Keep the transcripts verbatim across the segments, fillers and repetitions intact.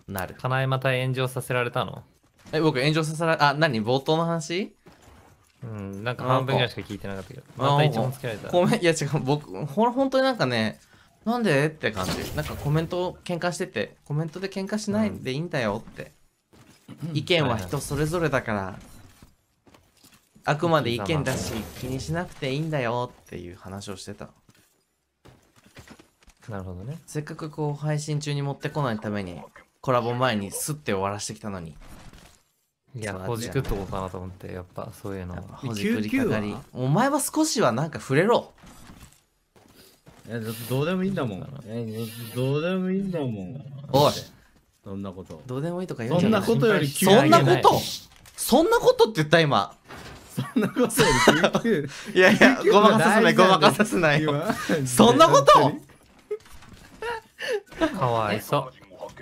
なる。 かなえまた炎上させられたの？ え、僕炎上させられ、あ、何冒頭の話？ うん、なんか半分ぐらいしか聞いてなかったけど。 あまた一問つけられた。 ごめん、いや違う、僕、ほん、本当になんかね、なんでって感じ。なんかコメント喧嘩してて、コメントで喧嘩しないでいいんだよって。意見は人それぞれだから、あくまで意見だし、気にしなくていいんだよっていう話をしてた。 なるほどね。 せっかくこう配信中に持ってこないために、コラボ前にスッて終わらしてきたのに。 いや、ほじくっとこうかなと思って、やっぱそういうのは。 ほじくりかかり。お前は少しはなんか触れろ。 いや、どうでもいいんだもん。どうでもいいんだもん。 おい。 そんなこと。 どうでもいいとか言うんじそんゃなないことよりそんなことそんなことって言った今。 そんなことより救急。 いやいや、ごまかさせない、ごまかさせないよ。そんなことかわいそう。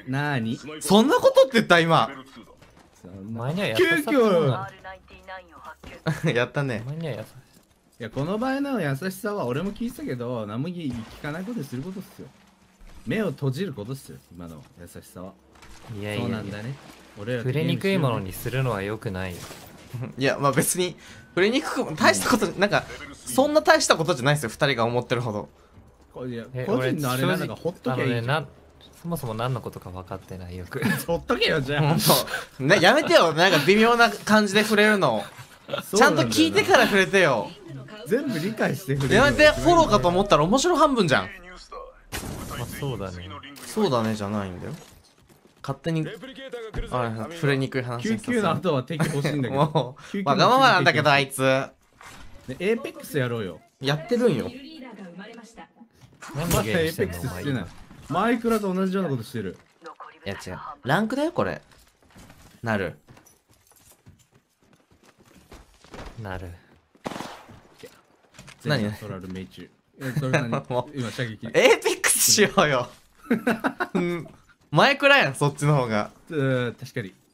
なーにそんなことって言った今。 お前には優しさって急遽なやったねお。前には優しいや、この場合の優しさは俺も聞いてたけど、何も聞かないことすることっすよ。目を閉じることっすよ、今の優しさは。 いやいそうやいや、 なんだね。俺ら触れにくいものにするのは良くないよ。 いや、まあ別に、触れにくくも、大したこと、なんか、そんな大したことじゃないですよ、二人が思ってるほど。 こいやえ個人のあれなんだからほっとあのね、 けばいいじゃん。 なそもそも何のことか分かってないよく。 ほっとけよ、じゃほあんと。ね、やめてよ、なんか微妙な感じで触れるの。ちゃんと聞いてから触れてよ。 全部理解してくれる。 やめて、フォローかと思ったら面白半分じゃん。 まあそうだね。 そうだね、じゃないんだよ。勝手に、あ、触れにくい話救急の後は敵欲しいんだけど。 もう、 救急のわがままなんだけど、あいつ。 ね、エーペックスやろうよ。 やってるんよ。 何まだエーペッのゲームしてんのお前クスしてない。マイクラと同じようなことしてる。 いや違う。ランクだよ、これ。なる。 なる。 何ゼニトラル命中。え、それ何も今射撃。 エーペックスしようよ。うん前くらいやん、そっちの方が。 うん、確かに。